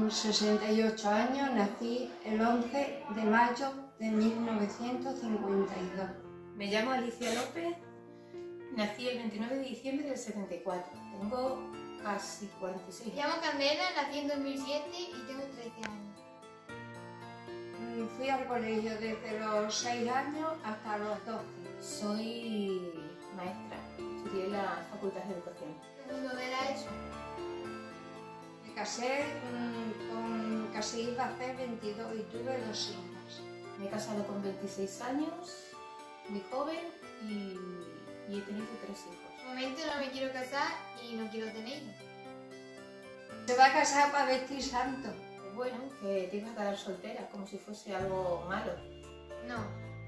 68 años, nací el 11 de mayo de 1952. Me llamo Alicia López, nací el 29 de diciembre del 74, tengo casi 46. Me llamo Candela, nací en 2007 y tengo 13 años. Fui al colegio desde los 6 años hasta los 12. Soy maestra, estudié en la Facultad de Educación. Segundo de la ESO. Me casé con casi iba a hacer 22 y tuve 2 hijas. Me he casado con 26 años, muy joven y he tenido 3 hijos. De momento no me quiero casar y no quiero tener hijos. Se va a casar para vestir santo. Bueno, que te ibas a quedar soltera, como si fuese algo malo. No.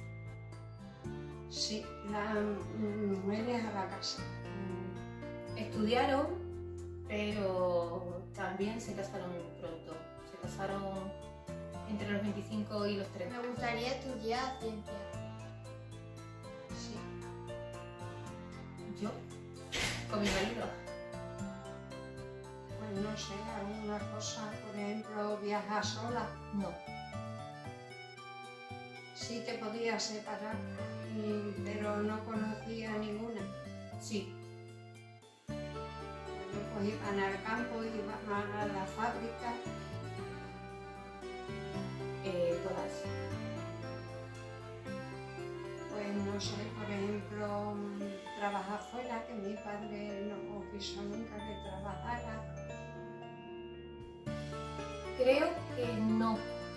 Sí, las mujeres a la casa. Estudiaron, pero también se casaron muy pronto. Se casaron entre los 25 y los 30. Me gustaría estudiar ciencia. Sí. Yo, con mi marido. Pues no sé, alguna cosa, por ejemplo, viajar sola. No. Sí te podías separar, pero no conocía ninguna. Sí. Bueno, pues iban al campo, iban a la fábrica. Todas. Pues no sé, por ejemplo, trabajar fuera, que mi padre no quiso nunca que trabajara. Creo que no.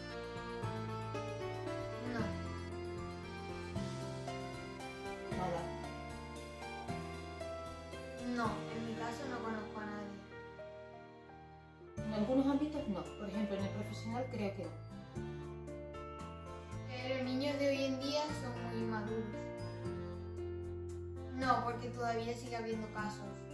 No. Nada. No, en mi caso no conozco a nadie. En algunos ámbitos no. Por ejemplo, en el profesional creo que no. Los niños de hoy en día son muy maduros. No, porque todavía sigue habiendo casos.